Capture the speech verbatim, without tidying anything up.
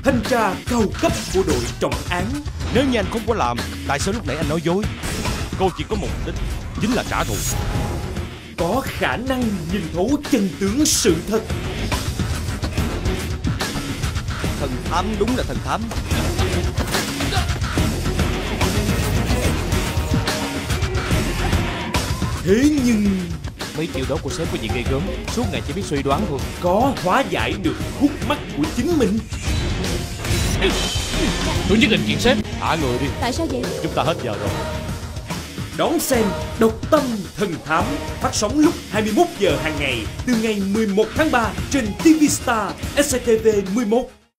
thanh tra cao cấp của đội trọng án. Nếu như anh không có làm, tại sao lúc nãy anh nói dối? Cô chỉ có một mục đích, chính là trả thù. Có khả năng nhìn thấu chân tướng sự thật. Thần thám đúng là thần thám. Thế nhưng mấy chiêu đó của sếp có gì ghê gớm, suốt ngày chỉ biết suy đoán thôi. có hóa giải được khúc mắc của chính mình. Tôi nhất định kiện sếp. Thả người đi. Tại sao vậy? Chúng ta hết giờ rồi. Đón xem Độc Tâm Thần Thám phát sóng lúc hai mươi mốt giờ hàng ngày từ ngày mười một tháng ba trên ti vi Star S C T V mười một.